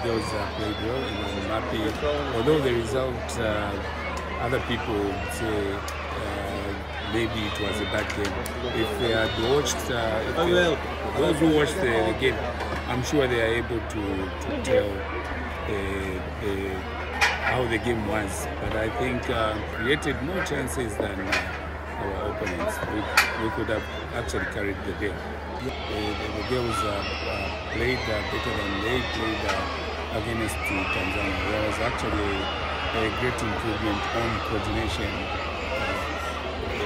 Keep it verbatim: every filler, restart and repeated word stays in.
girls uh, played well. You know, I'm happy. Although the result, uh, other people would say uh, maybe it was a bad game. If they had watched, uh, if they, those who watched the, the game, I'm sure they are able to, to tell uh, uh, how the game was. But I think uh, created more chances than uh, our opponents. We, we could have actually carried the day. The, the, the girls uh, uh, played uh, better than they played uh, against Tanzania. There was actually a great improvement on coordination